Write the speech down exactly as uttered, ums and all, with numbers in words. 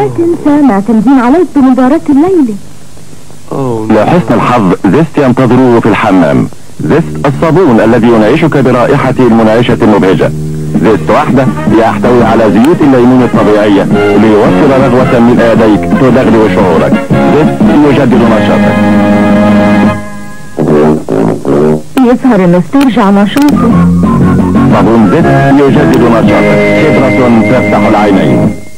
تنسى معتمدين عليك بمباراة الليلة. لحسن الحظ زيست ينتظره في الحمام. زيست الصابون الذي ينعشك برائحة المنعشة المبهجة. زيست واحدة يحتوي على زيوت الليمون الطبيعية ليوصل رغوة من يديك تدغدغ شعورك. زيست يجدد نشاطك. يظهر انه استرجع نشاطه. صابون زيست يجدد نشاطك. خبرة تفتح العينين.